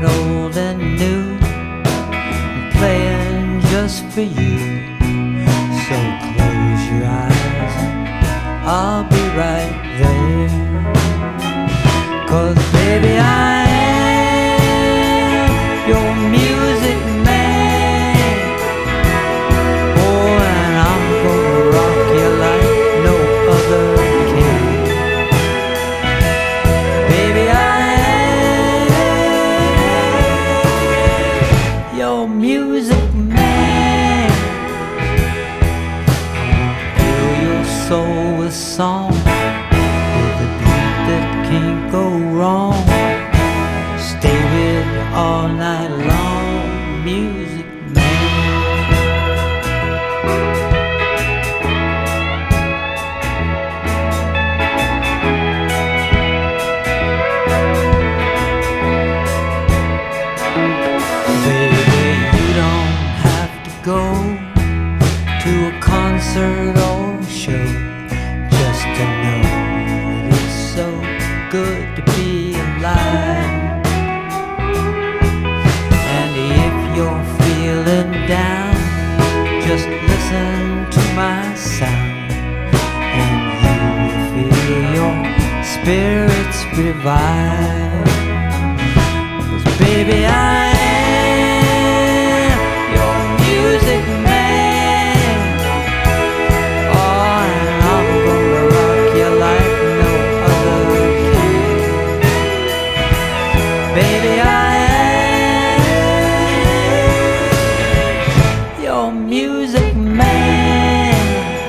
heard old and new, playing just for you. So close your eyes, I'll be right there. 'Cause baby, I am your music man. Oh, and I'm gonna rock you like no other can. Baby, I am your music man. Fill your soul with song, with a beat that can't go wrong. Stay with you all night long, music man. Baby, you don't have to go to a concert or show just to know that it's so good to be alive. And if you're feeling down, just listen to my sound, and you will feel your spirits revive. 'Cause baby, I am your music man. Oh, and I'm gonna rock you like no other can. Baby, I am your music man.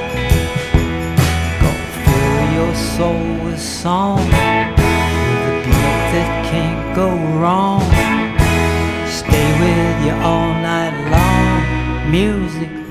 Gonna fill your soul with song, with a beat that can't go wrong. Stay with you all night long, music